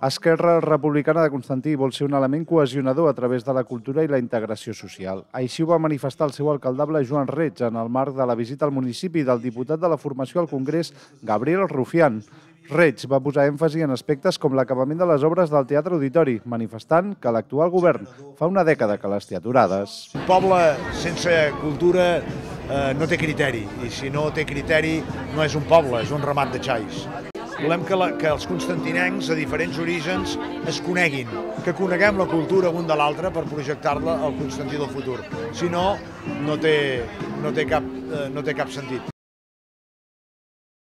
Esquerra Republicana de Constantí vol ser un element cohesionador a través de la cultura i la integració social. Així ho va manifestar el seu alcaldable Joan Reig en el marc de la visita al municipi del diputat de la formació al Congrés, Gabriel Rufián. Reig va posar èmfasi en aspectes com l'acabament de les obres del Teatre Auditori, manifestant que l'actual govern fa una dècada que les té aturades. Un poble sense cultura no té criteri, i si no té criteri no és un poble, és un ramat de xais. Volem que els constantinencs de diferents orígens es coneguin, que coneguem la cultura un de l'altre per projectar-la al Constantí del futur. Si no, no té cap sentit.